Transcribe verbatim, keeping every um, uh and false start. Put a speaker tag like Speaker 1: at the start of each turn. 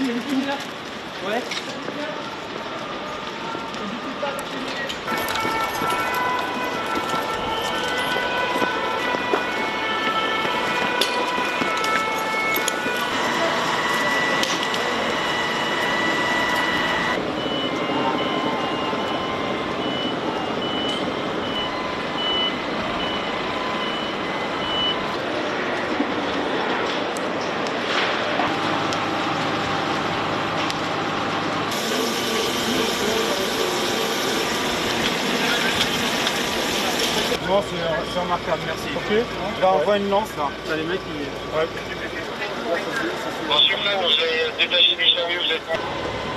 Speaker 1: y a des films là. Ouais.
Speaker 2: Non, c'est remarquable, merci.
Speaker 1: Ok.
Speaker 2: Là, on voit une lance là.
Speaker 1: Là, les mecs, ils...
Speaker 2: Ouais.
Speaker 3: Bon, sur là, vous avez détaché du service, vous êtes...